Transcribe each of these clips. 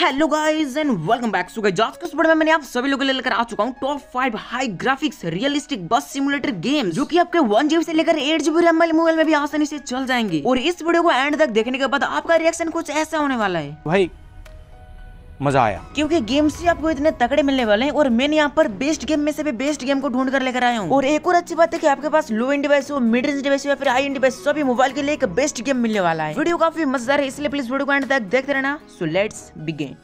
Hello guys and welcome back. So guys आज के इस वीडियो में मैंने आप सभी लोगों के लिए लेकर आ चुका हूं top 5 high graphics realistic bus simulator games जो कि आपके 1GB से लेकर 8GB रैम वाले मोबाइल में भी आसानी से चल जाएंगे। और इस वीडियो को एंड तक देखने के बाद आपका रिएक्शन कुछ ऐसा होने वाला है, भाई मजा आया, क्योंकि गेम्स ही आपको इतने तगड़े मिलने वाले हैं। और मैंने यहाँ पर बेस्ट गेम में से भी बेस्ट गेम को ढूंढ कर लेकर आया हूँ। और एक और अच्छी बात है कि आपके पास लो एंड डिवाइस हो, मिड रेंज डिवाइस हो या फिर हाई एंड डिवाइस, सभी मोबाइल के लिए एक बेस्ट गेम मिलने वाला है। वीडियो काफी मजेदार है, इसलिए प्लीज वीडियो को एंड तक देखते रहना। So let's begin.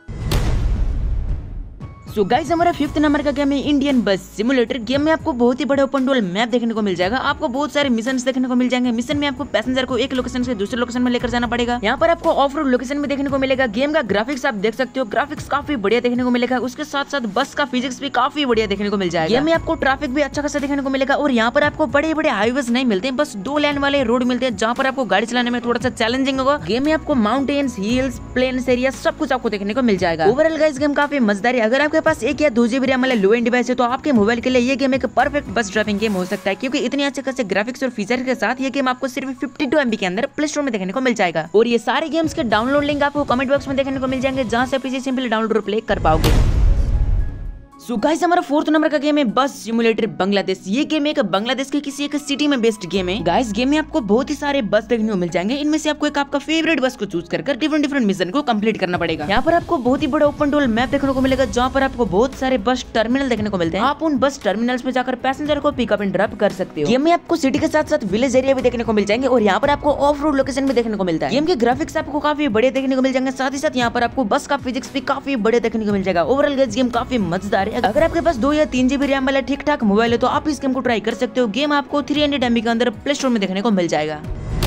So guys हमारा 5th नंबर का गेम है इंडियन बस सिमुलेटर। गेम में आपको बहुत ही बड़ा ओपन वर्ल्ड मैप देखने को मिल जाएगा। आपको बहुत सारे मिशंस देखने को मिल जाएंगे। मिशन में आपको पैसेंजर को एक लोकेशन से दूसरे लोकेशन में लेकर जाना पड़ेगा। यहाँ पर आपको ऑफ रोड लोकेशन में देखने को मिलेगा। गेम का ग्राफिक्स आप देख सकते हो, ग्राफिक्स काफी बढ़िया देखने को मिलेगा। उसके साथ साथ बस का फिजिक्स भी काफी बढ़िया देखने को मिल जाएगा। गेम में आपको ट्रैफिक भी अच्छा खासा देखने को मिलेगा। और यहाँ पर आपको बड़े बड़े हाईवेज नहीं मिलते, बस 2 लेन वाले रोड मिलते हैं, जहाँ पर आपको गाड़ी चलाने में थोड़ा सा चैलेंजिंग होगा। गेम में आपको माउंटेन्स, हिल्स, प्लेन्स एरिया सब कुछ आपको देखने को मिल जाएगा। ओवरऑल गाइस गेम काफी मजेदार है। अगर आपके पास 1 या 2GB रैम वाला लो एंड डिवाइस है तो आपके मोबाइल के लिए ये गेम एक परफेक्ट बस ड्राइविंग गेम हो सकता है, क्योंकि इतने अच्छे खासे ग्राफिक्स और फीचर के साथ ये गेम आपको सिर्फ 52 MB के अंदर प्ले स्टोर में देखने को मिल जाएगा। और ये सारे गेम्स के डाउनलोड लिंक आपको कमेंट बॉक्स में देखने को मिल जाएंगे, जहां से आप इसे सिंपली डाउनलोड और प्ले कर पाओगे। सो गाइस हमारा 4th नंबर का गेम है बस सिमुलेटर बांग्लादेश। ये गेम एक बांग्लादेश के किसी एक सिटी में बेस्ड गेम है। गाइस गेम में आपको बहुत ही सारे बस देखने को मिल जाएंगे। इनमें से आपको एक आपका फेवरेट बस को चूज कर डिफरेंट मिशन को कंप्लीट करना पड़ेगा। यहाँ पर आपको बहुत ही बड़ा ओपन वर्ल्ड मैप देखने को मिलेगा, जहाँ पर आपको बहुत सारे बस टर्मिनल देखने को मिलते हैं। आप उन बस टर्मिनल्स में जाकर पैसेंजर को पिकअप एंड ड्रॉप कर सकते हो। गेम में आपको सिटी के साथ साथ विलेज एरिया भी देखने को मिल जाएंगे। और यहाँ पर आपको ऑफ रोड लोकेशन भी देखने को मिलता है। गेम के ग्राफिक्स आपको काफी बड़े देखने को मिल जाएंगे। साथ ही साथ यहाँ पर आपको बस का फिजिक्स भी काफी बड़े देखने को मिल जाएगा। ओवरऑल गाइस गेम काफी मजेदार है। अगर आपके पास 2 या 3GB रैम वाला ठीक ठाक मोबाइल है तो आप इस गेम को ट्राई कर सकते हो। गेम आपको 300 MB के अंदर प्ले स्टोर में देखने को मिल जाएगा।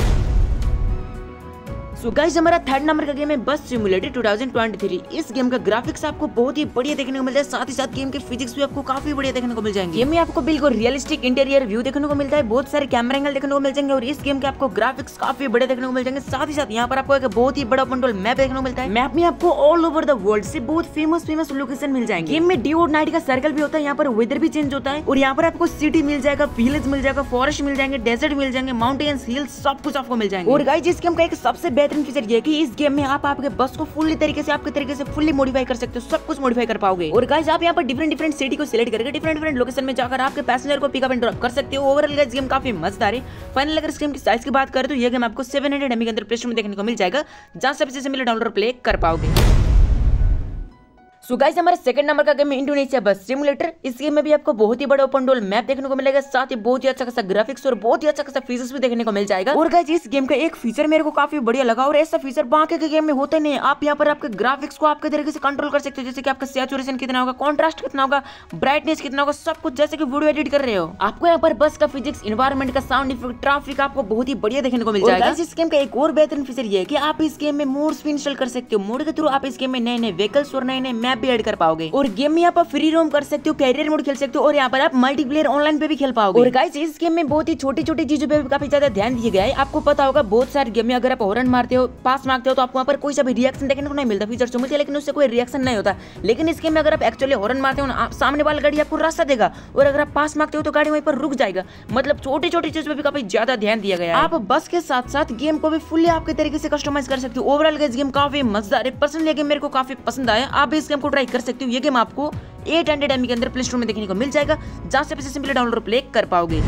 सो गाइस हमारा 3rd नंबर का गेम है बस सिमुलेटर 2023। इस गेम का ग्राफिक्स आपको बहुत ही बढ़िया देखने को मिल जाए। साथ ही साथ गेम के फिजिक्स भी आपको काफी बढ़िया देखने को मिल जाएंगे। गेम में आपको बिल्कुल रियलिस्टिक इंटीरियर व्यू देखने को मिलता है, बहुत सारे कैमरा एंगल देखने को मिल जाएंगे। और इस गेम के आपको ग्राफिक्स काफी बड़े देखने को मिल जाएंगे। साथ ही साथ यहाँ पर आपको एक बहुत ही बड़ा ओपन वर्ल्ड मैप देखने को मिलता है। मैप में आपको ऑल ओवर द वर्ल्ड से बहुत फेमस लोकेशन मिल जाएंगे। गेम में डे और नाइट का सर्कल भी होता है। यहाँ पर वेदर भी चेंज होता है। और यहाँ पर आपको सिटी मिल जाएगा, विलेज मिल जाएगा, फॉरेस्ट मिल जाएंगे, डेजर्ट मिल जाएंगे, माउंटेन्स, हिल्स सब कुछ आपको मिल जाएंगे। और गाइस इस गेम का एक सबसे बेहतरीन फीचर ये है इस गेम में आप आपके बस को फुल्ली तरीके से आपके तरीके से फुल्ली मॉडिफाई कर सकते हो, सब कुछ मॉडिफाई कर पाओगे। और गाइस आप यहाँ पर डिफरेंट सिटी को सिलेक्ट करके डिफरेंट लोकेशन में जाकर आपके पैसेंजर को पिकअप एंड ड्रॉप कर सकते हो। ओवरऑल गाइस गेम काफी मजेदार है। फाइनल अगर इस गेम की साइज की बात करें तो ये गेम आपको 700 MB के अंदर प्ले स्टोर में देखने को मिल जाएगा, जहां से सबसे सिंपली डाउनलोड प्ले कर पाओगे। सो गाइस हमारे 2nd नंबर का गेम है इंडोनेशिया बस सिमुलेटर। इस गेम में भी आपको बहुत ही बड़ा ओपन वर्ल्ड मैप देखने को मिलेगा। साथ ही बहुत ही अच्छा खासा ग्राफिक्स और बहुत ही अच्छा खासा फीचर्स भी देखने को मिल जाएगा। और गाइस इस गेम का एक फीचर मेरे को काफी बढ़िया लगा, और ऐसा फीचर बाकी के गेम में होता नहीं है। आप यहाँ पर आपके ग्राफिक्स को आपके तरीके से कंट्रोल कर सकते हो, जैसे कि आपका सैचुरेशन कितना होगा, कॉन्ट्रास्ट कितना होगा, ब्राइटनेस कितना होगा, सब कुछ जैसे कि वीडियो एडिट कर रहे हो। आपको यहाँ पर बस का फिजिक्स, एनवायरमेंट का साउंड इफेक्ट, ट्रैफिक आपको बहुत ही बढ़िया देखने को मिल जाएगा। इस गेम का एक और बेहतरीन फीचर ये है कि आप इस गेम में मोड्स भी इंस्टॉल कर सकते हो। मोड के थ्रू आप इस गेम में नए नए व्हीकल्स और नए नए मैप भी ऐड कर पाओगे। और गेम में आप फ्री रोम कर सकते हो, कैरियर मोड खेल सकते हो, और यहाँ पर आप मल्टीप्लेयर ऑनलाइन पे भी खेल पाओगे। और गाइस इस गेम में बहुत ही छोटी छोटी चीजों पे काफी ज्यादा ध्यान दिया गया है। आपको पता होगा बहुत सारे गेम में अगर आप हॉर्न मारते हो, पास मांगते हो, तो आपको वहाँ पर कोई सा भी रिएक्शन देखने को नहीं मिलता। फीचर तो मिलते हैं लेकिन उससे कोई रिएक्शन नहीं होता। लेकिन इस गेम में अगर आप एक्चुअली हॉर्न मारते हो ना, सामने वाला गाड़ी आपको रास्ता देगा, और अगर आप पास मांगते हो तो गाड़ी वहीं पर रुक जाएगा। मतलब छोटी छोटी चीजों पे भी काफी ज्यादा ध्यान दिया गया है। आप बस के साथ साथ गेम को भी फुल्ली आपके तरीके से कस्टमाइज कर सकते हो। ओवरऑल गाइस गेम काफी मजेदार है। पर्सनली गेम मेरे को काफी पसंद आया। आप इस गेम को ट्राई कर सकते हो। ये गेम आपको 800 MB के अंदर प्ले स्टोर में देखने को मिल जाएगा, जहां से आप इसे सिंपली डाउनलोड प्ले कर पाओगे।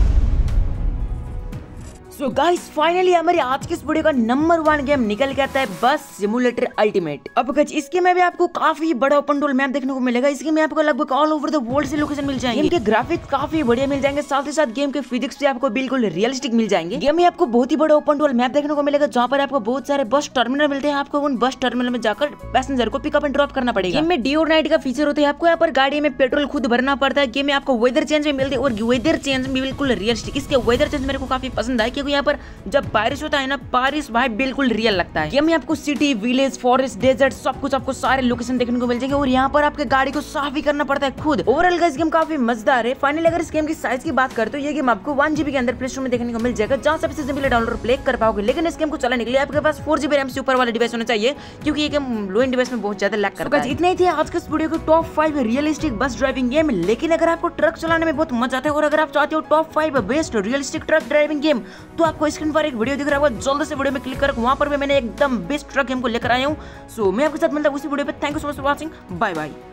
सो गाइस फाइनली हमारे आज के इस वीडियो का नंबर 1 गेम निकल के आता है बस सिमुलेटर अल्टीमेट। अब गाइस इस गेम में भी आपको काफी बड़ा ओपन वर्ल्ड मैप देखने को मिलेगा। इस गेम में आपको लगभग ऑल ओवर द वर्ल्ड से लोकेशन मिल जाएंगे। गेम के ग्राफिक्स काफी बढ़िया मिल जाएंगे। साथ ही साथ गेम के फिजिक्स भी आपको बिल्कुल रियलिस्टिक मिल जाएंगे। गेम में आपको बहुत ही बड़ा ओपन वर्ल्ड मैप देखने को मिलेगा, जहाँ पर आपको बहुत सारे बस टर्मिनल मिलते हैं। आपको उन बस टर्मिनल में जाकर पैसेंजर को पिकअप एंड ड्रॉप करना पड़ेगा। गेम में डे और नाइट का फीचर होता है। आपको यहाँ पर गाड़ी में पेट्रोल खुद भरना पड़ता है। गेम में आपको वेदर चेंज भी मिलते हैं, और वेदर चेंज भी बिल्कुल रियलिस्टिक। इसके वेदर चेंज मेरे को काफी पसंद आया, क्योंकि यहाँ पर जब बारिश होता है ना, बारिश भाई बिल्कुल रियल लगता है। गेम में आपको सिटी, विलेज, फॉरेस्ट, डेजर्ट सब कुछ आपको सारे लोकेशन देखने को मिल जाएंगे। और यहाँ पर आपके गाड़ी को साफ भी करना पड़ता है खुद। ओवरऑल गाइस गेम काफी मजेदार है। फाइनली अगर इस गेम की साइज की बात करें तो ये गेम आपको 1GB के अंदर प्ले स्टोर में देखने को मिल जाएगा, जहां से सिंपली डाउनलोड प्ले कर पाओगे। लेकिन इस गेम को चलाने के लिए आपके पास 4GB रैम से ऊपर वाला डिवाइस होना चाहिए, क्योंकि ये गेम लो एंड डिवाइस में बहुत ज्यादा लैग करता है। इतना ही था आज के इस वीडियो के top 5 realistic bus driving game. लेकिन अगर आपको ट्रक चलाने में बहुत मजा आता है, और अगर आप चाहते हो top 5 best realistic truck driving game, दोस्तों आपको स्क्रीन पर एक वीडियो दिख रहा होगा, जल्द से वीडियो में क्लिक कर, वहां पर भी मैंने एकदम बेस्ट ट्रक गेम को लेकर आया हूँ। सो मैं आपके साथ मिलता हूँ उसी वीडियो पे। Thank you so much for watching, bye bye.